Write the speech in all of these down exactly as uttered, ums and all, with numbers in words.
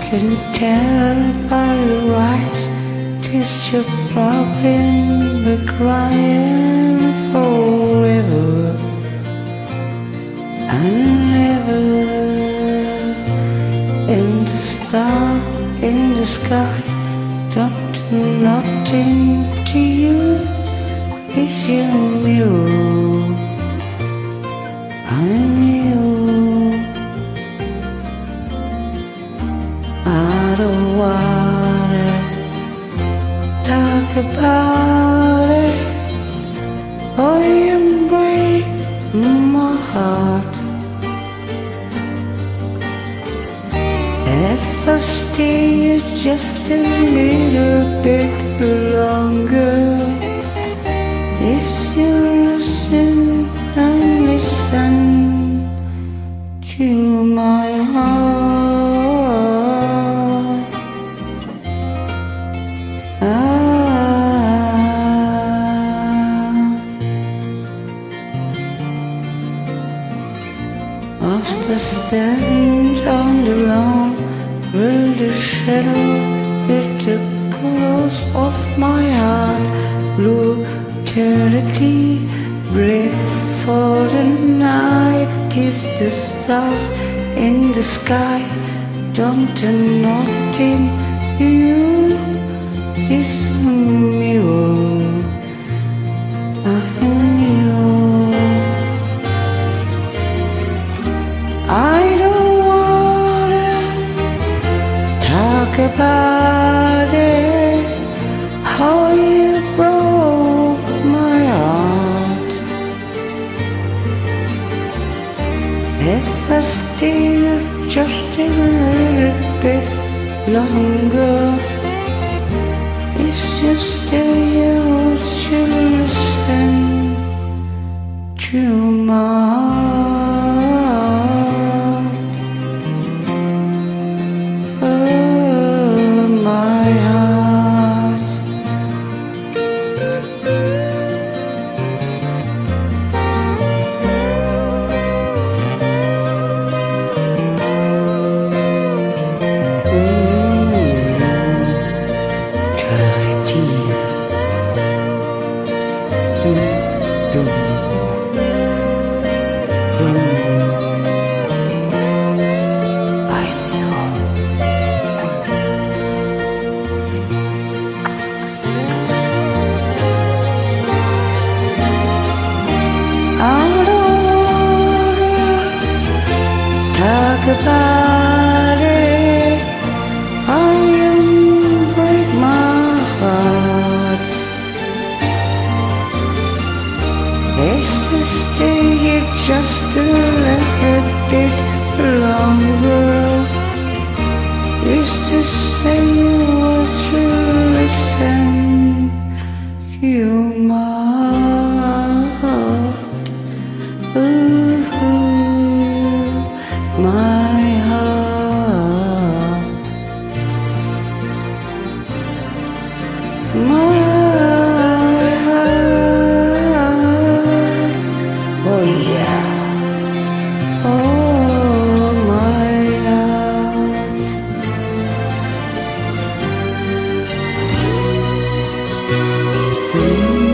can tell by your eyes, 'tis your problem, but crying forever and ever. In the star, in the sky, don't do nothing to you. It's your mirror, I'm you. I don't wanna talk about it, or you break my heart. If I stay just a little bit longer, if you listen and listen to my heart, ah, after stand on the lawn, will the shadow is the close of my heart. Blue eternity, break for the night. 'Tis the stars in the sky, don't do nothing. You is a mirror, I knew. I don't wanna talk about it, how you broke my heart. If I stay just a little bit longer, it's just stay what you listen to my heart. Oh, my heart. Talk about it, how you break my heart. It's to stay here just a little bit longer. It's to say what you listen to my heart. Ooh, my heart, my heart, oh yeah, oh my heart. Mm-hmm.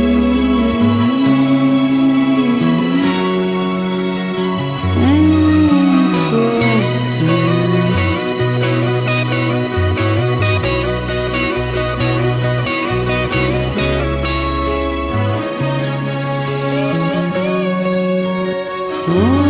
Oh.